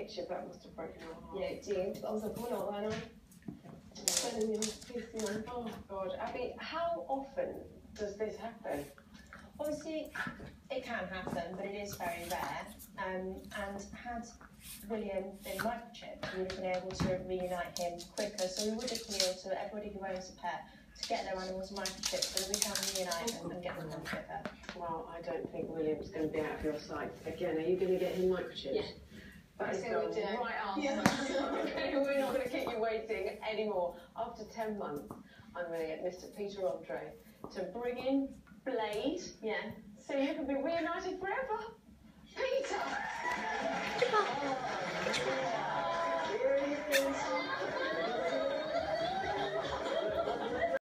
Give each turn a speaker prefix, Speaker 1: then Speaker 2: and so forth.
Speaker 1: picture, that must have broken your heart.
Speaker 2: Yeah, it did. I was like, oh no, I know.
Speaker 1: Oh God, Abby, how often does this happen?
Speaker 2: Obviously, it can happen, but it is very rare. And had William been microchipped, we would have been able to reunite him quicker. So we would appeal to everybody who owns a pet to get their animals microchipped so that we can reunite them and get them home quicker.
Speaker 1: Well, I don't think William's going to be out of your sight. Again, are you going to get him microchipped?
Speaker 2: Yeah.
Speaker 1: That is the right answer. Yeah. We're not going to keep you waiting anymore. After 10 months, I'm going to get Mr. Peter Andre to bring in Blade.
Speaker 2: Yeah.
Speaker 1: So you can be reunited forever. Peter!
Speaker 2: Oh, yeah.